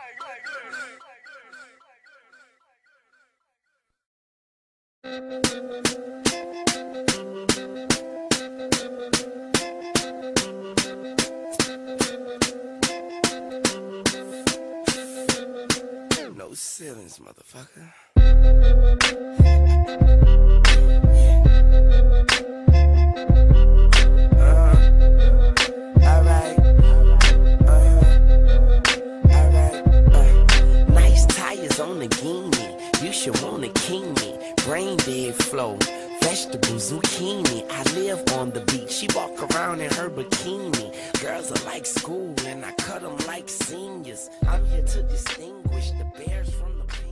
No ceilings, motherfucker. Nice tires on the Guinea. You should wanna king me. Brain dead flow. Vegetables, zucchini. I live on the beach. She walk around in her bikini. Girls are like school and I cut them like seniors. I'm here to distinguish the bears from the